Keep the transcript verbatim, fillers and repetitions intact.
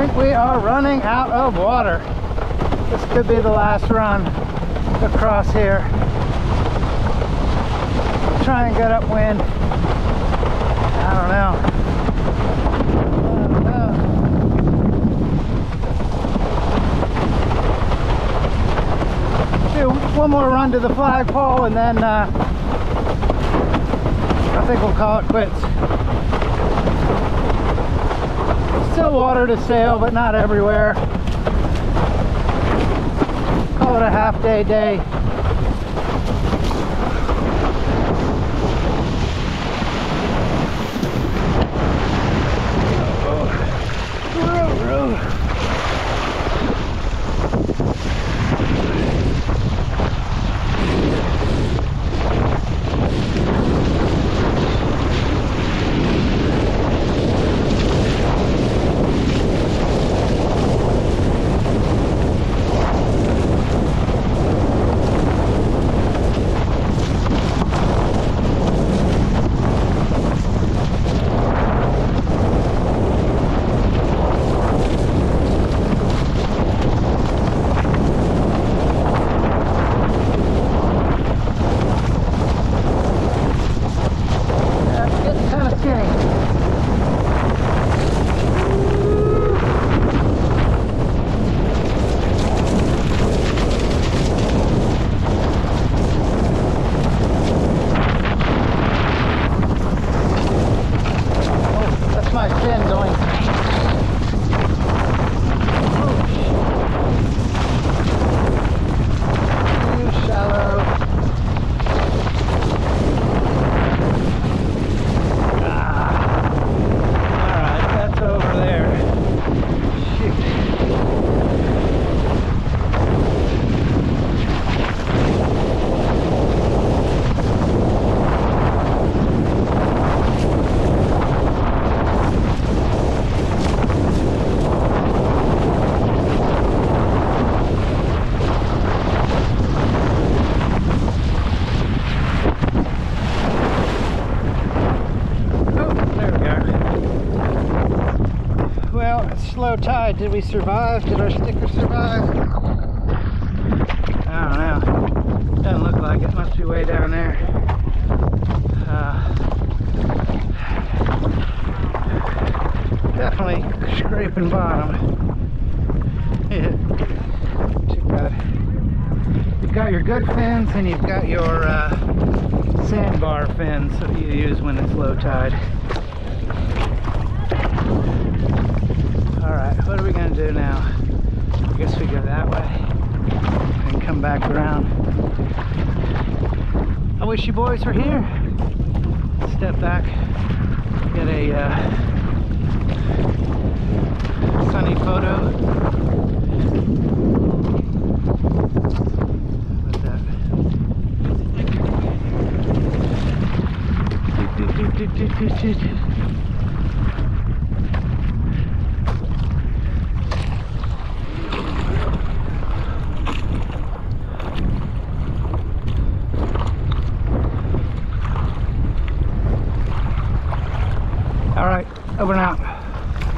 think we are running out of water. This could be the last run across here. Try and get upwind. I don't know. I don't know. Do one more run to the flagpole and then uh, I think we'll call it quits. Still water to sail, but not everywhere. Call it a half day day. Slow tide. Did we survive? Did our sticker survive? I don't know. Doesn't look like it. Must be way down there. Uh, definitely scraping bottom. Yeah. Too bad. You've got your good fins and you've got your uh, sandbar fins that you use when it's low tide. Alright, what are we going to do now? I guess we go that way and come back around. I wish you boys were here. Step back, get a uh, sunny photo. What's that?